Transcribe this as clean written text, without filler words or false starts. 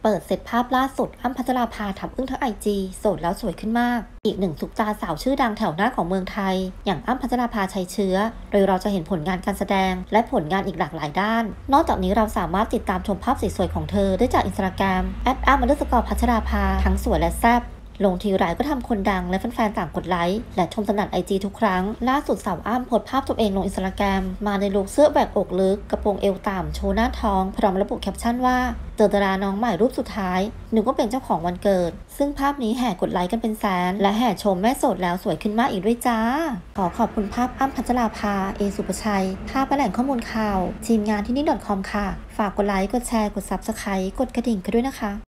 ปิดเสร็จภาพล่าสุดอ้ำพัชราภาทำอึ้งทั้งไอจีโสดแล้วสวยขึ้นมากอีกหนึ่งซุปตาสาวชื่อดังแถวหน้าของเมืองไทยอย่างอ้ำพัชราภาชัยเชื้อโดยเราจะเห็นผลงานการแสดงและผลงานอีกหลากหลายด้านนอกจากนี้เราสามารถติดตามชมภาพสวยๆของเธอได้จากอินสตาแกรม@อ้ำ_พัชราภาทั้งสวยและแซ่บลงทีไรก็ทำคนดังและแฟนๆต่างกดไลค์และชมสนั่นไอจีทุกครั้งล่าสุดสาวอ้ำโพสต์ภาพตัวเองลงอินสตาแกรมมาในลุคเสื้อแบกอกลึกกระโปรงเอวต่ำโชว์หน้าท้องพร้อมระบุแคปชั่นว่าเจอดาราน้องใหม่รูปสุดท้ายหนูก็เป็นเจ้าของวันเกิดซึ่งภาพนี้แห่กดไลค์กันเป็นแสนและแห่ชมแม่โสดแล้วสวยขึ้นมากอีกด้วยจ้าขอบคุณภาพอ้ำพัชราภาสุภชัยภาพและแหล่งข้อมูลข่าวทีมงานที่นี่.com ค่ะฝากกดไลค์กดแชร์กด Subscribe กดกระดิ่งกันด้วยนะคะ